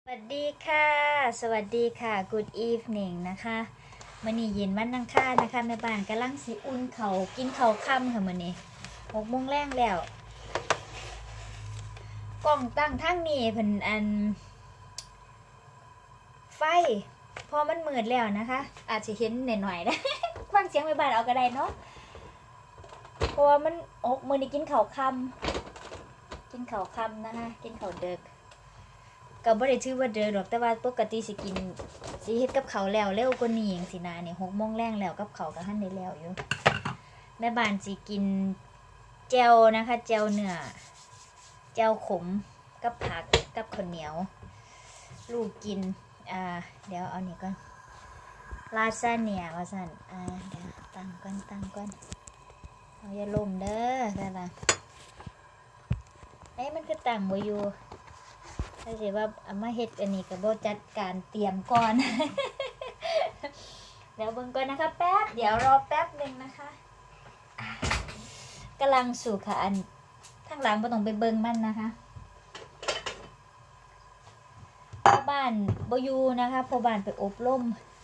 สวัสดีค่ะสวัสดีค่ะ Good evening นะคะมื้อนี้เย็นวันอังคารนะคะแม่บ้านกำลังสิอุ่นเขากินเขาค่ำค่ะมื้อนี้6 โมงแรงแล้วกล้องตั้งทางนี้เพิ่นไฟพอมันมืดแล้วนะคะอาจจะเห็นหน่อยๆนะ ฟังเสียงแม่บ้านเอาก็ได้เนาะเพราะว่ามันมื้อนี้กินเขาค่ำนะคะกินเขาเด็กก็บ่ได้ถือว่าเด้อดอกแต่ว่าปกติสิเฮ็ดกับเขาแล้วเร็วกว่านี้จังซี่นะนี่6 โมงแรงแล้วกับเขาก็ทันได้แล้วอยู่แม่บ้านสิกินแจ่วนะคะแจ่วเนื้อแจ่วขมกับผักกับข้าวเหนียวลูกกินเดี๋ยวเอานี่ก่อนลาซาเนียว่าซั่นเดี๋ยวตั้งก่อนเอาอย่าล่มเด้อได้ล่ะมันคือตั้งบ่อยู่ถ้าสิว่าเอามาเฮ็ดอันนี้ก็บ่จัดการเตรียมก่อน เดี๋ยวเบิ่งก่อนนะคะแป๊บเดี๋ยวรอแป๊บนึงนะคะกำลังสุกค่ะอันทางหลังบ่ต้องไปเบิ่งมันนะคะพ่อบ้านบ่อยู่นะคะพ่อบ้านไปอบรม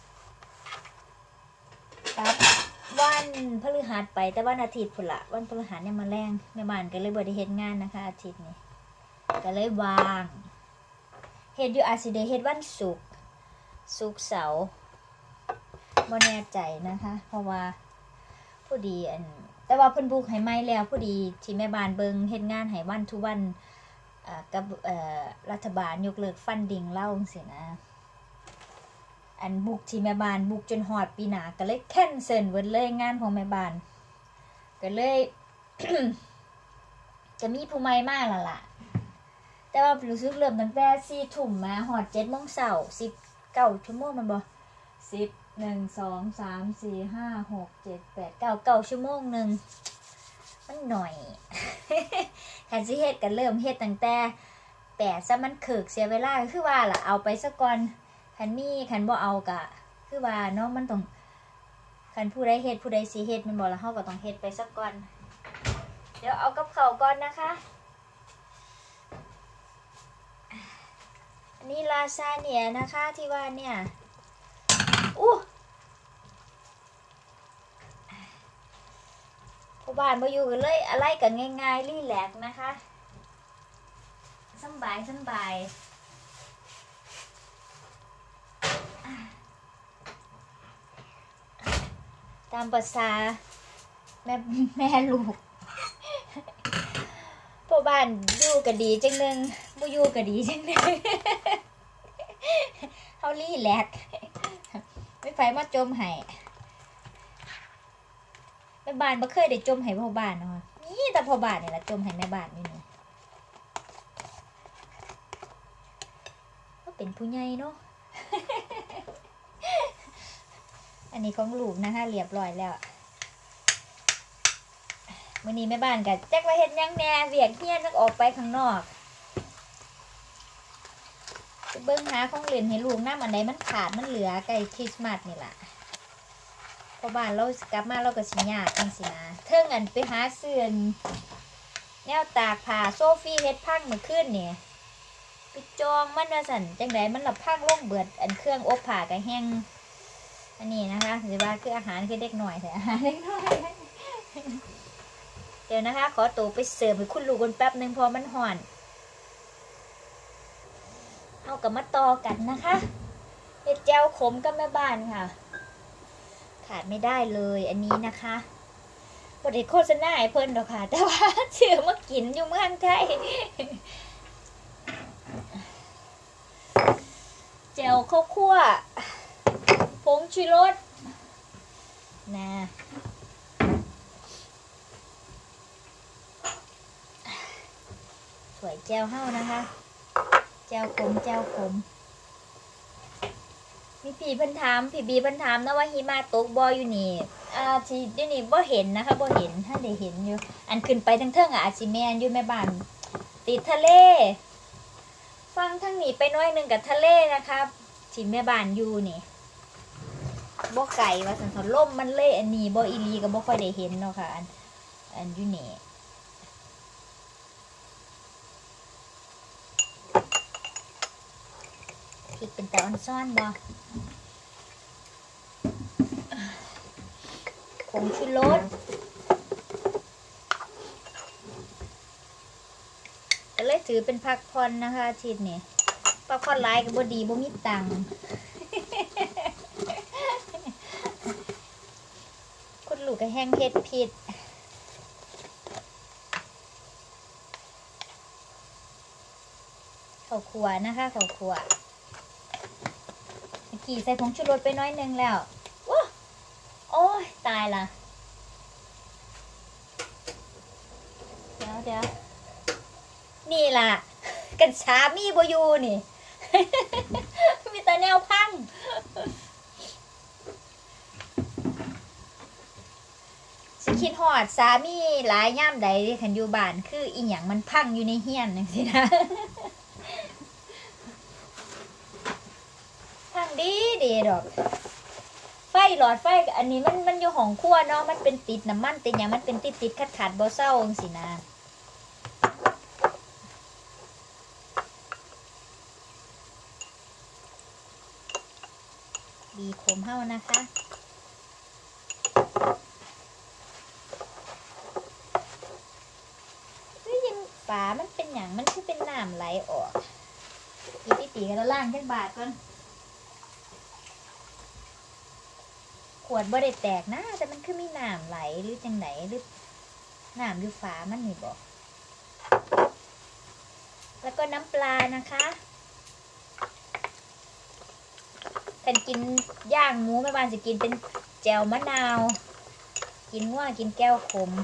ครับวันพฤหัสไปแต่วันอาทิตย์พุ่นละวันพฤหัสเนี่ยมาแรงแม่บ้านก็เลยบ่ได้เฮ็ดงานนะคะอาทิตย์นี้ก็เลยวางเฮ็ดอยู่อาจสิได้เฮ็ดวันศุกร์เสาร์บ่แน่ใจนะคะเพราะว่าผู้ดีแต่ว่าเพิ่นบุกให้ใหม่แล้วผู้ดีที่แม่บ้านเบิ่งเฮ็ดงานให้วันทุกวันกับรัฐบาลยกเลิกฟันดิ้งเล่าจังซี่นะบุกที่แม่บ้านบุกจนฮอดปีหน้าก็เลยแคนเซิลเบิดเลยงานของแม่บ้านก็เลย จะมีผู้ใหม่มาแล้วล่ะแต่ว่ารู้สึกเริ่มตั้งแต่4 ทุ่มมาฮอด7 โมงเช้า19 ชั่วโมงมันบ่10 1 2 3 4 5 6 7 8 9 ชั่วโมงนึงมันหน่อย คันสิเฮ็ดก็เริ่มเฮ็ดตั้งแต่8ซะมันเคิกเสียเวลาคือว่าล่ะเอาไปซะก่อนคันบ่เอาก็คือว่าเนาะมันต้องคันผู้ใดเฮ็ดผู้ใดสิเฮ็ดมันบ่ล่ะเฮาก็ต้องเฮ็ดไปซะก่อนเดี๋ยวเอากับข้าวก่อนนะคะอันนี้ลาซาเนียนะคะที่ว่าเนี่ยพ่อบ้านมาอยู่กันเลยอะไรกันง่ายๆรีแลกซ์นะคะสบายตามภาษาแม่ลูกพ่อบ้านอยู่ก็ดีจังนึงบ่อยู่ก็ดีจังนึง เฮารีแลกซ์ไม่ไผมาจมให้แม่บ้านบ่เคยได้จมให้พ่อบ้านเนาะนี่แต่พ่อบ้านนี่ล่ะจมให้แม่บ้านนี่เนาะก็เป็นผู้ใหญ่เนาะ อันนี้ของลูกนะคะเรียบร้อยแล้วมื้อนี้แม่บ้านก็จักว่าเฮ็ดหยังแหน่เวียกเฮียนจักออกไปข้างนอกเบิ่งหาของเล่นให้ลูกนำอันใดมันขาดมันเหลือใกล้คริสต์มาสนี่ล่ะพอบ้านเรากลับมาเราก็สิยากจังซี่นะเทิงไปหาซื้อแนวตากผ้าโซฟี่เฮ็ดพังเมื่อคืนนี่ไปจองมันว่าซั่นจังได๋มันละพังลงเบิดเครื่องอบผ้าก็แห้งอันนี้นะคะสิว่าคืออาหารคือเด็กน้อยแต่อาหารเด็กน้อยเดี๋ยวนะคะขอตัวไปเสิร์ฟให้คุณลูกคนแป๊บนึงพอมันห่อนเอากับมาต่อกันนะคะเห็ดแจ่วขมกับแม่บ้านค่ะขาดไม่ได้เลยอันนี้นะคะบ่ได้โฆษณาให้เพิ่นดอกค่ะแต่ว่าซื้อมากินอยู่เมืองไทยแจ่วข้าวคั่วผงชูรสนะสวยแจ่วเฮานะคะแจ่วขมมีพี่เพิ่นถามพี่บีเพิ่นถามนะว่าหิมะตกบ่อยู่นี่ที่เดี๋ยวนี้บ่เห็นนะคะบ่เห็นถ้าได้เห็นอยู่อันขึ้นไปทั้งเทิงอาจสิแม่นอยู่แม่บ้านติดทะเลฟังทางนี้ไปน้อยนึงกับทะเลนะคะที่แม่บ้านอยู่นี่บ่ไกลว่าซั่นลมมันเละอันนี้บ่อีหลีก็บ่ค่อยได้เห็นเนาะค่ะอันอยู่นี่พริกเป็นตะออนซ่อนบ่ผงชูรสก็เลยถือเป็นพักผ่อนนะคะอาทิตย์นี้พักผ่อนหลายก็บ่ดีบ่มีตังค์คุณลูกก็แห้งเฮ็ดผิดข้าวคั่วนะคะข้าวคั่วเมื่อกี้ใส่ผงชูรสไปน้อยนึงแล้วว้าโอ้ยตายละเดี๋ยวนี่ล่ะกันสามีบ่อยู่นี่ มีแต่แนวพังสิคิดฮอดสามีหลายย่ามใดคันอยู่บ้านคืออีหยังมันพังอยู่ในเฮียนจังซี่นะ พังดีดอกไฟหลอดไฟอันนี้มันอยู่ห้องครัวเนาะมันเป็นติดน้ำมันติดหยังมันเป็นติดขัดบ่เซาจังซี่นะบีขมเฮานะคะยังฝามันเป็นอย่างมันคือเป็นน้ำไหลออกอีตีกันแล้วล่างจักบาทก่อนขวดบ่ได้แตกนะแต่มันคือมีน้ำไหลหรือจังไหนหรือน้ำอยู่ฝามันนี่บอกแล้วก็น้ำปลานะคะแต่กินย่างหมูแม่บ้านจะกินเป็นแจ่วมะนาวกินง่วกินแก้วขม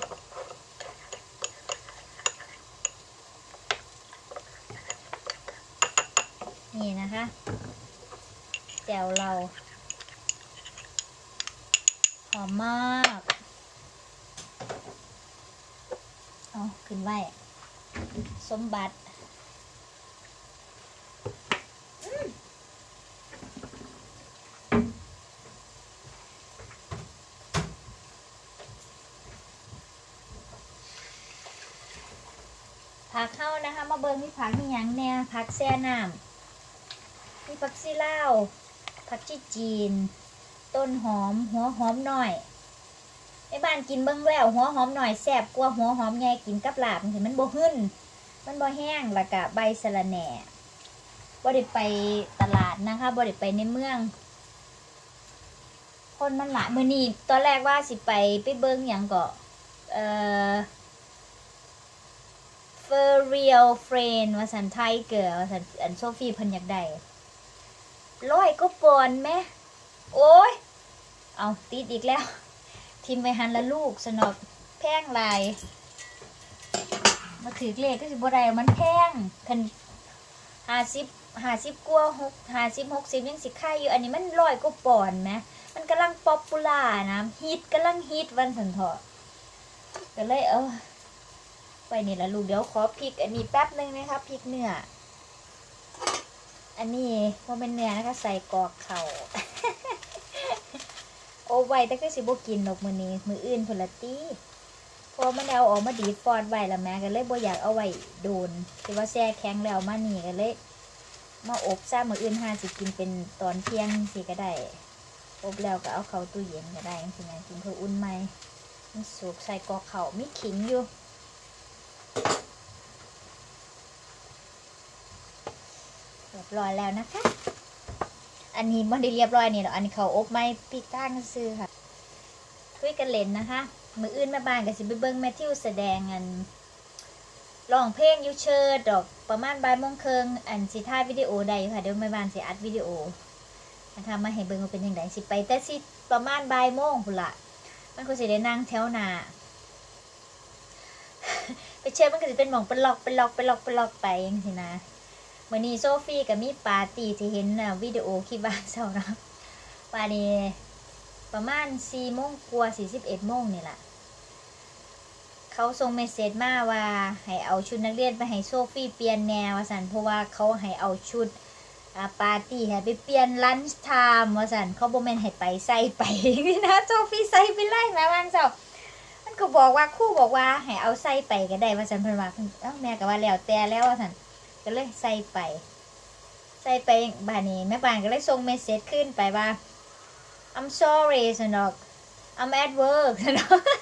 นี่นะคะแจ่วเราหอมมากเอาขึ้นไว้สมบัติผักเข้านะคะมาเบิ่งมีผักมีหยังแน่ผักแซ่น้ำมีผักซีลาวผักจีนต้นหอมหัวหอมหน่อยในบ้านกินเบิ่งแล้วหัวหอมหน่อยแซ่บกว่าหัวหอมใหญ่กินกับลาบมันสิมันบ่หึ่นมันบ่แห้งแล้วก็ใบสะระแหน่บ่ได้ไปตลาดนะคะบ่ได้ไปในเมืองคนมันหลายมื้อนี้ตอนแรกว่าสิไปเบิ่งหยังก็For real friend ว่าสันไทยเกิดว่าสันอันโซฟีเพิ่นอยากได้100ก็ปอนแม่โอ้ยเอาติดอีกแล้วทิมไปหันละลูกสนอกแพงลายมาถือเลขก็สิบ่ได้มันแพงคัน50กว่า60ยังสิค่ายอยู่อันนี้มัน100ก็ปอนแม่มันกำลังป๊อปปูล่านะฮิตกำลังฮิตวันสันเถาะก็เลยไปนี่ละลูกเดี๋ยวขอพริกอันนี้แป๊บนึงนะคะพริกเนื้ออันนี้ว่าเป็นเนื้อนะคะใส่กอกเข่า โอ้ไว้แต่ก็สิบ่กินดอกมื้อนี้มื้ออื่นพุ่นละติพอมันเอาออกมาดีดฟอดไว้แล้วแม่ก็เลยบ่อยากเอาไว้โดนสิว่าแช่แข็งแล้วมานี่ก็เลยมาอบซะมื้ออื่นหาสิกินเป็นตอนเที่ยงสิก็ได้อบแล้วก็เอาเข้าตู้เย็นก็ได้จังซี่นะกินเพื่ออุ่นใหม่มันสุกใส่กอกเข่ามีขิงอยู่เรียบร้อยแล้วนะคะอันนี้มันได้เรียบร้อยนี่หรออันนี้เขาอบไม่ปีกก้างซื้อค่ะคุยกันเล่นนะคะมืออื่นแม่บ้านก็สิไปเบิ้งแมทธิวแสดงอันร้องเพลงยูเชิดดอกประมาณบ่ายโมงครึ่งอันสิถ่ายวิดีโอได้ค่ะเดี๋ยวแม่บ้านสิอัดวิดีโอนะคะมาให้เบิ้งว่าเป็นยังไงสิไปแต่สิประมาณบ่ายโมงพุ่นละมันก็สิได้นั่งแถวหน้าไปเชื่อมันก็สิเป็นหม่องเป็นล็อกไปอย่างนี้นะวันนี้โซฟีกับมีปาร์ตี้ที่เห็นวิดีโอคลิปบ้านเช้านะวันนี้ประมาณ4 โมงกว่า41 โมงนี่แหละเขาส่งเมสเซจมาว่าให้เอาชุดนักเรียนไปให้โซฟีเปลี่ยนแนวว่าสันเพราะว่าเขาให้เอาชุดปาร์ตี้ให้ไปเปลี่ยนลันช์ไทม์ว่าสันเขาบอกแม่นให้ไปใส่ไปนะโซฟีใส่ไปไล่มาวันเช้ามันก็บอกว่าครูบอกว่าให้เอาใส่ไปก็ได้ว่าสันเพิ่นว่าแม่ก็ว่าแล้วแต่แล้วว่าสันก็เลยใส่ไปใส่ไปบ้านนี้แม่บ้านก็เลยส่งเมสเซจขึ้นไปว่า I'm sorry สนอก I'm at work สนอก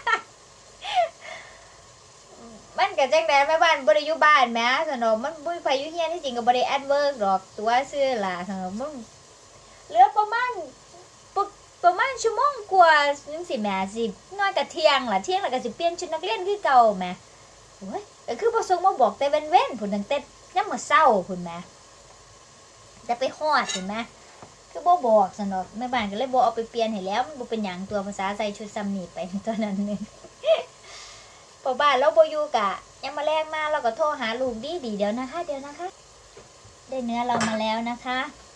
มันก็จังได๋แม่บ้านบ่ได้อยู่บ้านแหมสนอกมันบ่มีไผอยู่เฮียนที่จริงก็บ่ได้ at work ดอกตัวซื่อล่ะสนอกมึงเหลือประมาณชั่วโมงกว่าจังสิแหมสิน้อยก็เที่ยงล่ะเที่ยงแล้วก็สิเปลี่ยนชุดนักเรียนคือเก่าแหมโอ้ยก็คือบ่ส่งมาบอกแต่เว้นๆพุ่นตั้งแต่ยามมื้อเช้าพุ่นแหมแต่ไปฮอดพุ่นแหมคือบ่บอกสนอกแม่บ้านก็เลยบ่เอาไปเปลี่ยนให้แล้วมันบ่เป็นหยังตัวภาษาใส่ชุดซ้ำนี่ไปตอนนั้นนึงพอบ้านเราบ่อยู่กะยังมาแลกมาเราก็โทรหาลูกดีเดี๋ยวนะคะได้เนื้อเรามาแล้วนะคะ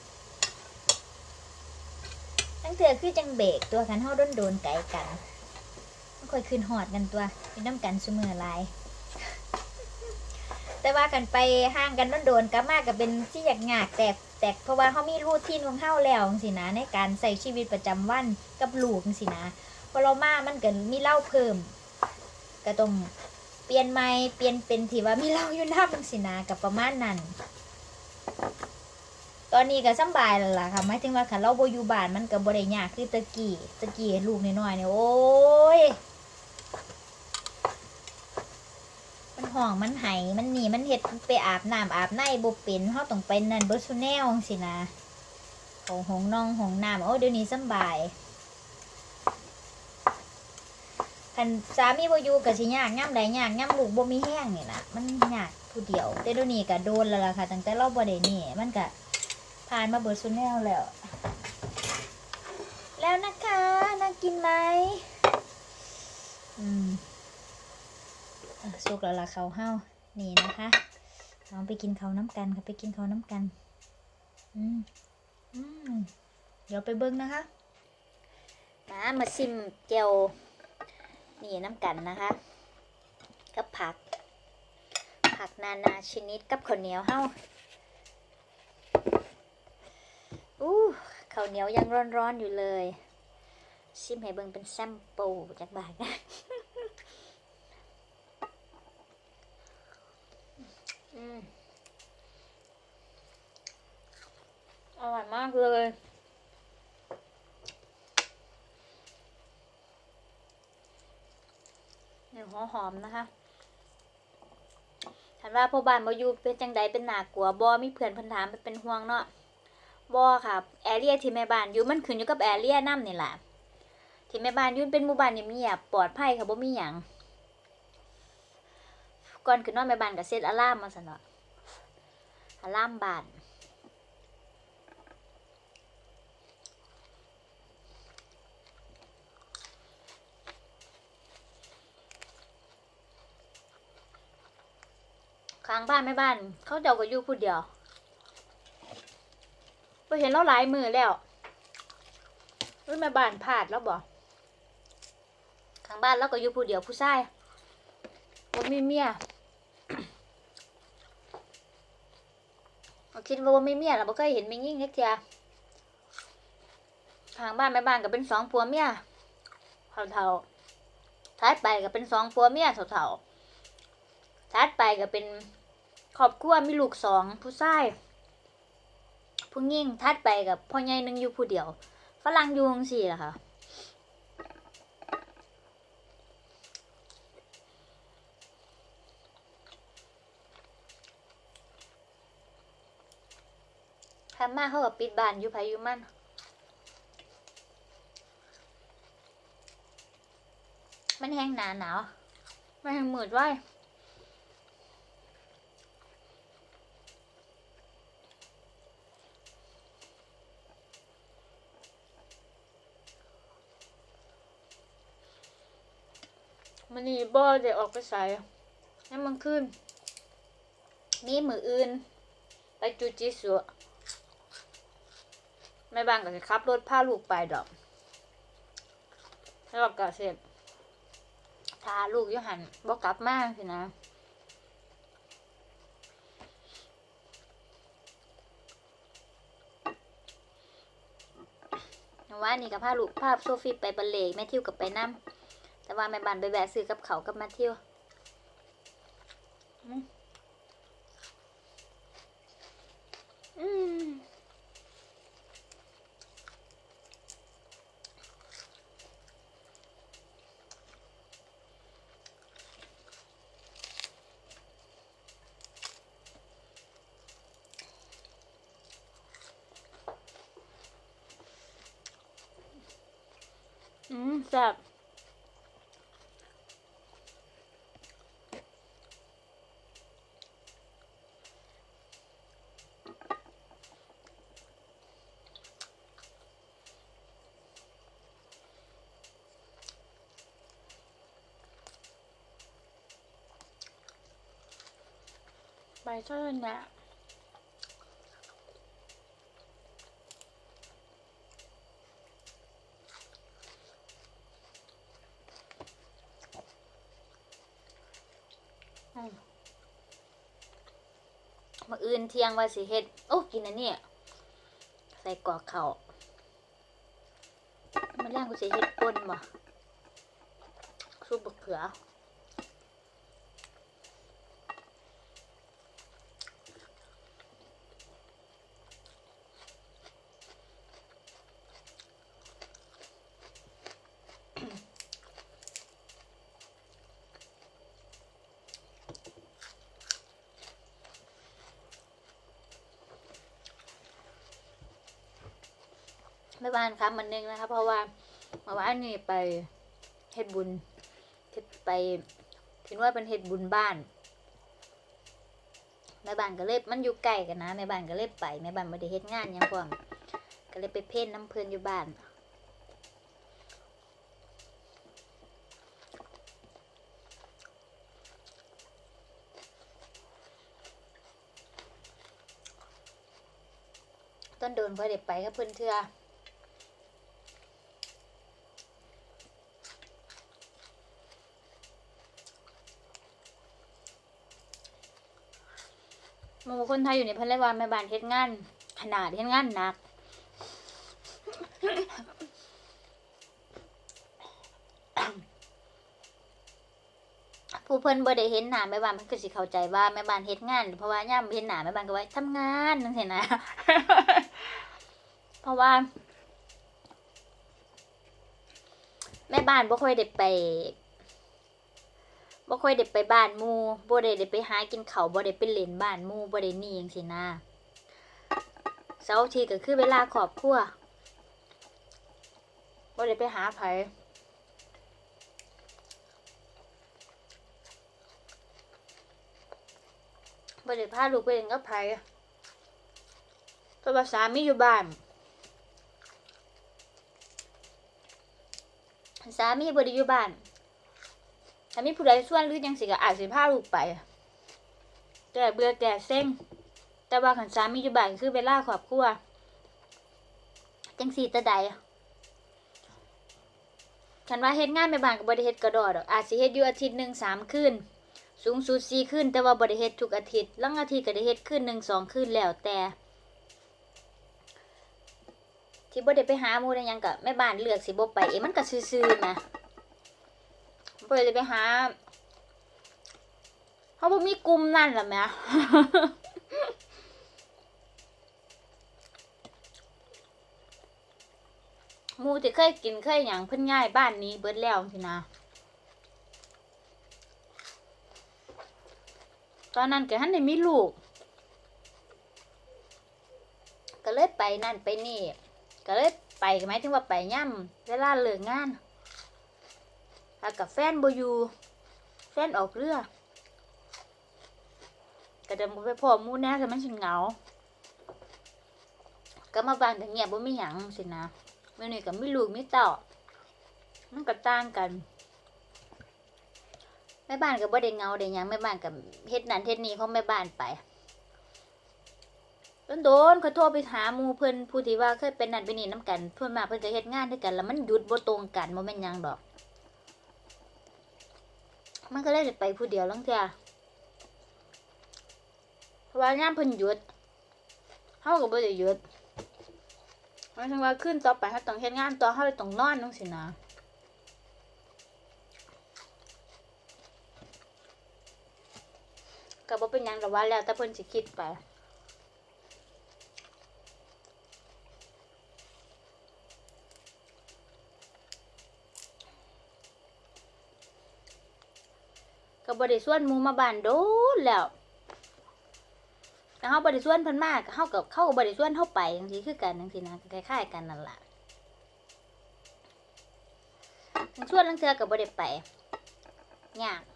ตั้งเถื่อคือจังเบรกตัวกันเฮาโดนไกลกันมันค่อยขึ้นฮอดกันตัวเป็นน้ำกันซุมื้อหลายแต่ว่ากันไปห่างกันโดนกลับมาก็เป็นที่ยากๆแต่เพราะว่าเฮามีรูทีนของเฮาแล้วจังซี่นะในการใช้ชีวิตประจำวันกับลูกจังซี่นะพอเรามามันก็มีเล่าเพิ่มก็ต้องเปลี่ยนใหม่เปลี่ยนเป็นที่ว่ามีเล่าอยู่นำจังซี่นะก็ประมาณนั้นตอนนี้ก็สบายแล้วล่ะค่ะหมายถึงว่าคันเราบ่อยู่บ้านมันก็บ่ได้ยากคือตะกี้ลูกน้อยๆเนี่ยโอ้ยมันห้องมันไห้มันหนีมันเฮ็ดไปอาบน้ำอาบในบ่เป็นเฮาต้องไปนั่นเบิดซุแนวจังซี่นะของน้องของน้ำโอ้เดี๋ยวนี้สบายคันสามีบ่อยู่ก็สิยากยามใดยากยามลูกบ่มีแห้งนี่ล่ะมันยากผู้เดียวแต่เดี๋ยวนี้ก็โดนแล้วล่ะค่ะตั้งแต่เราบ่ได้นี่มันก็ผ่านมาเบิดซุแนวแล้วนะคะน่ากินไหมสุกแล้วล่ะเขาเฮานี่นะคะเราไปกินเขาน้ำกันค่ะไปกินเขาน้ำกันเดี๋ยวไปเบิ้งนะคะมาซิมเจียวนี่น้ำกันนะคะกับผักนานาชนิดกับข้าวเหนียวเฮาข้าวเหนียวยังร้อนๆอยู่เลยซิมให้เบิ้งเป็นแซมเปิลจากบาทนะอร่อยมากเลยเนี่ยหอมๆนะคะฉันว่าพ่อบ้านมาอยู่เป็นจังใดเป็นหนากลัวบ่มีเพื่อนเพิ่นถามเป็นห่วงเนาะบ่ค่ะแอเรียที่แม่บ้านอยู่มันขึ้นอยู่กับแอเรียน้ำนี่แหละที่แม่บ้านอยู่เป็นหมู่บ้านเงียบปลอดภัยค่ะบ่มีหยังก่อนขึ้นนอนแม่บ้านก็เซตอะลามมาซะเนาะอะลามบ้านข้างบ้านแม่บ้านเขาเจ้าก็อยู่ผู้เดียวไปเห็นเราหลายมือแล้วแม่บ้านพลาดแล้วบ่ข้างบ้านเราก็อยู่ผู้เดียวผู้ชายบ่มีเมียคิดว่าบ่มีเมียแล้วบ่เคยเห็นแม่ยิ่งเฮ็ดเที่ยข้างบ้านแม่บ้านก็เป็น2ผัวเมียเฒ่าๆท้ายไปก็เป็น2ผัวเมียเฒ่าๆท้ายไปก็เป็นครอบครัวมีลูก2ผู้ชายผู้หญิงถัดไปกับพ่อใหญ่นึงอยู่ผู้เดียวฝรั่งอยู่จังซี่ล่ะค่ะทำมาเขาก็ปิดบ้านอยู่ไผอยู่มันแห้งหนาวมันแห้งมืดไว้มันนี่บ่ได้ออกไปใส่ให้มันขึ้นมีมืออื่นไปจูจิสุแม่บ้านก็จะขับรถพาลูกไปดอกแล้วก็เสร็จถ้าลูกอยู่หันบ่กลับมาสินะว่านี่กับพาลูกพาโซฟีไปบัลเล่แม่ทิวกับไปน้ำแต่ว่าแม่บ้านไปแวะซื้อกับเขากับมาทิวแซ่บใบชะนะมื้ออื่นเที่ยงว่าสิเฮ็ดโอ้กินอันนี้ใส่กรอกข้าวมันแรงกูสิเฮ็ดป่นบ่ซุปบักเขือแม่บ้านครับมันนึงนะคะเพราะว่าเมื่อวานนี้ไปเฮ็ดบุญไปคิดว่าเป็นเฮ็ดบุญบ้านแม่บ้านก็เลยมันอยู่ใกล้กันนะแม่บ้านก็เลยไปแม่บ้านบ่ได้เฮ็ดงานหยังพร้อมก็เลยไปเพ่นน้ำเพิ่นอยู่บ้านต้นโดนพอได้ไปกับเพิ่นเทื่อหมู่คนไทยอยู่ในเพิ่นเลยว่าแม่บ้านเฮ็ดงานขนาดเฮ็ดงานหนักผู้เพิ่นบ่ได้เห็นหน้าแม่บ้านเพิ่นก็สิเข้าใจว่าแม่บ้านเฮ็ดงานเพราะว่ายามเห็นหน้าแม่บ้านก็ว่าทำงานจังซี่นะ เพราะว่าแม่บ้านบ่ค่อยได้ไปบ้านหมู่บ่ได้ไปหากินข้าวบ่ได้ไปเล่นบ้านหมู่บ่ได้หนี่จังซี่นะเสาร์อาทิตย์ก็คือเวลาครอบครัวบ่ได้ไปหาไผบ่ได้พาลูกไปเล่นกับไผเพราะว่าสามีอยู่บ้านสามีบ่ได้อยู่บ้านถ้ามีผู้ใดชวนหรือจังสิก็อาจสิพาลูกไปแต่เบื่อแต่เซ็งแต่ว่าคันสามีอยู่บ้านคือเวลาครอบครัวจังสิตะใดคันว่าเฮ็ดงานแม่บ้านก็บ่ได้เฮ็ดกระดอดอกอาจสิเฮ็ดอยู่อาทิตย์นึง3คืนสูงสุด4คืนแต่ว่าบ่ได้เฮ็ดทุกอาทิตย์ลางอาทิตย์ก็ได้เฮ็ดคืนนึง2คืนแล้วแต่ที่บ่ได้ไปหาหมู่ได้หยังก็แม่บ้านเลือกสิบ่ไปเองมันก็ซื่อๆแหมบ่ได้ไปหาเฮาบ่มีกลุ่มนั่นล่ะแหม หมู่ที่เคยกินเคยหยังเพิ่นย้ายบ้านนี้เบิดแล้วจังซี่นะตอนนั้นก็ทันได้มีลูกก็เลยไปนั่นไปนี่ก็เลยไปหมายถึงว่าไปย่ำเวลาเลิกงานถ้ากับแฟนบ่อยู่แฟนออกเรือก็จะไปพ่อหมู่แน่แต่มันสิเหงาก็มาบ้านก็เงียบบ่มีหยังสินะมื้อนี้ก็มีลูกมีเต้ามันก็ต่างกันแม่บ้านก็บ่ได้เหงาได้หยังแม่บ้านก็เฮ็ดนั่นเฮ็ดนี่ของแม่บ้านไปโดนเขาโทรไปหาหมู่เพิ่นผู้ที่ว่าเคยเป็นนั่นเป็นนี่นำกันเพิ่นมาเพิ่นก็เฮ็ดงานด้วยกันแล้วมันหยุดบ่ตรงกันบ่แม่นหยังดอกมันก็เลยได้ไปผู้เดียวลังเทื่อเพราะว่ายามเพิ่นหยุดเฮาก็บ่ได้หยุดหมายถึงว่าคืนต่อไปเฮาต้องเฮ็ดงานต่อเฮาเลยต้องนอนจังซี่นะก็บ่เป็นหยังดอกว่าแล้วแต่เพิ่นสิคิดไปก็บ่ได้ชวนหมู่มาบ้านโดนแล้วแต่เฮาบ่ได้ชวนเพิ่นมาเขาก็บ่ได้ชวนเฮาไปจังซี่คือกันจังซี่นะคล้ายๆกันนั่นล่ะชวนลังเทือกับบ่ได้ไปยาก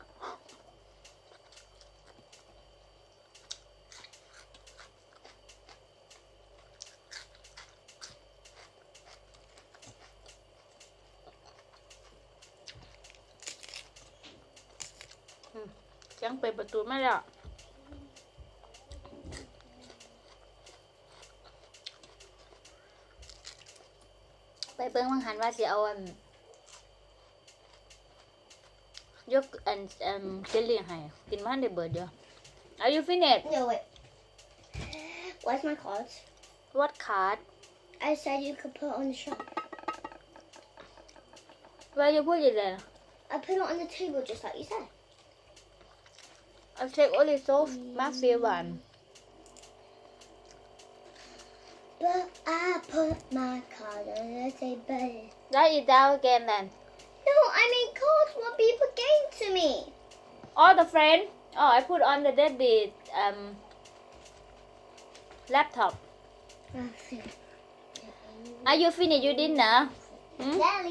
ยังเปิดประตูไม่แล้วไปเบิ่งวังหันว่าสิเอายกเจลลี่ให้กินมาได้เบิดเดียว Are you finished? No, wait. Where's my cards? What card? I said you could put it on the shelf. Where you put it then? I put it on the table just like you said. I'll take only soft mafia one. But I put my card on the table. Write it down again then. No, I mean cards what people gave to me. Oh, the friend. Oh, I put on the Debbie laptop. Are you finished your dinner? Daddy.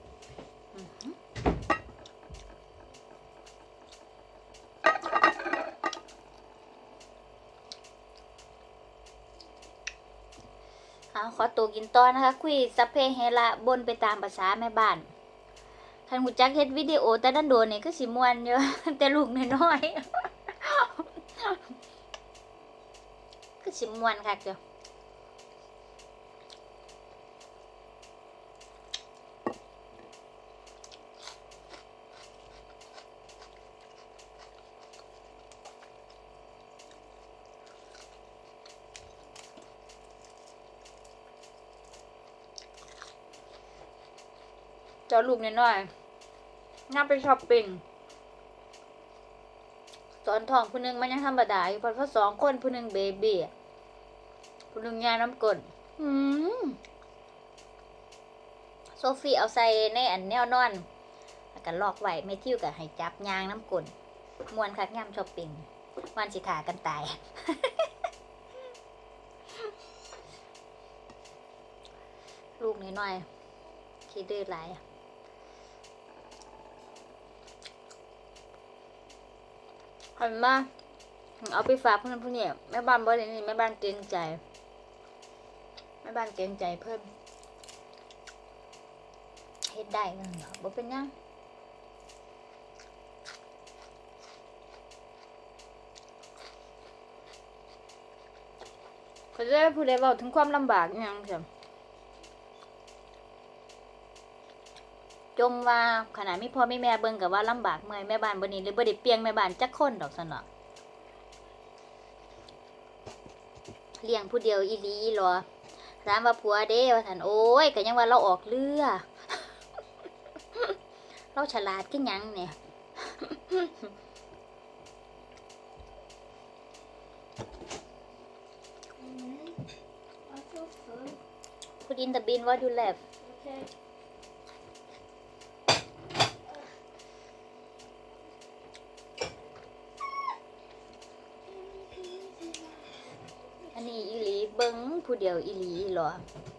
ขอตัวกินต่อนะคะคุยสัพเพเฮระบนไปตามภาษาแม่บ้านท่านหูจักเฮ็ดวิดีโอแต่ดันโดนนี่คือสิม่วนเยอะ แต่ลูกน้อยๆคือสิม่วนคักเจ้าเจ้าลูกน้อยๆน่าไปช้อปปิ้งตอนท้องผู้นึงมันยังธรรมดาอยู่เพราะเขาสองคนผู้นึงเบบี้ผู้นึงยาน้ำกลโซฟีเอาใส่ในอันแนวนอนแล้วก็ลอกไว้ไม่ทิ้วกับให้จับยางน้ำกลมวนคักย่ำช้อปปิ้งวันสิขากันตาย ลูกน้อยๆคิดดื้อหลายหันมาเอาไปฝากเพื่อนผู้เนี่ยแม่บ้านบ่ได้นี่แม่บ้านเกรงใจแม่บ้านเกรงใจเพิ่มเฮ็ดได้กันเหรอบ่เป็นยังเขาจะได้ผู้ใดเว้าถึงความลำบากยังจ้ะจมว่าขนาดมีพ่อมีแม่เบิ่งกับว่าลำบากเมื่อยแม่บ้านบ่นี้เลยบ่ได้เปลียงแม่บ้านจักคนดอกซั่นเนาะเลี้ยงผู้เดียวอีหลีอีหลอถามว่าผัวเด้ว่าซั่นโอ้ยก็ยังว่าเราออกเรือ เราฉลาดคือหยังเนี่ย Put in the bin what you left. Okay. อันนี้อีหลีเบิ้งผู้เดียวอีหลีเหรอ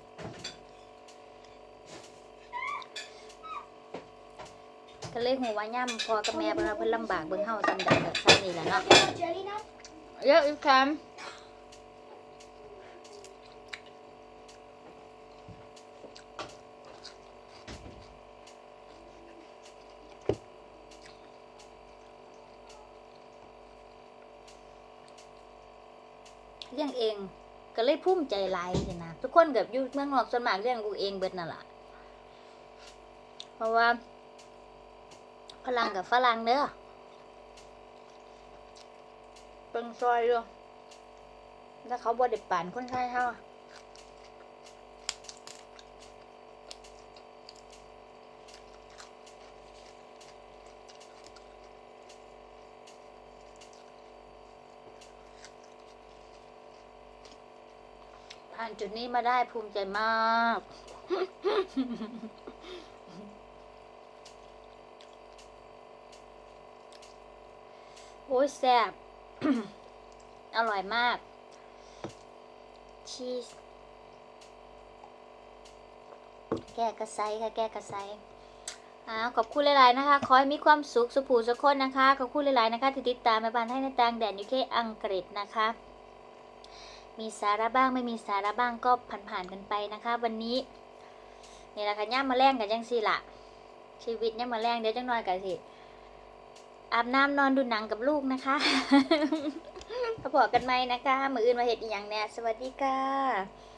ก็เลยหัวย่ำพอกับแม่เพิ่นลำบากเบิ้งเฮาซ้ำใดก็ซ้ำนี่แหละเนาะ Jelly now? เยอะอีกคำเลี้ยงเองก็เลยภูมิใจหลายสินะทุกคนกับอยู่เมืองนอกส่วนมากเลี้ยงลูกเองเบิดนั่นแหละเพราะว่าฝรั่งกับฝรั่งเด้อเป็นซอยด้วยแล้วเขาบ่ได้ป่านคนไทยเฮาผ่านจุดนี้มาได้ภูมิใจมากโอ้ยแซ่บ อร่อยมากชีสแก้กระไซค่ะแก้กระไซขอบคุณหลายๆนะคะขอให้มีความสุขสุขสุขคนนะคะขอบคุณหลายๆนะคะที่ติดตามแม่บ้านให้ในต่างแดนอยู่ที่อังกฤษนะคะมีสาระบ้างไม่มีสาระบ้างก็ผ่านๆกันไปนะคะวันนี้นี่แหละค่ะย่ามมาแรงกันจังสิล่ะชีวิตย่ามมาแรงเดี๋ยวจังน้อยกันสิอาบน้ำนอนดูหนังกับลูกนะคะพบกันไหมนะคะมื้ออื่นมาเฮ็ดอีหยังแน่สวัสดีค่ะ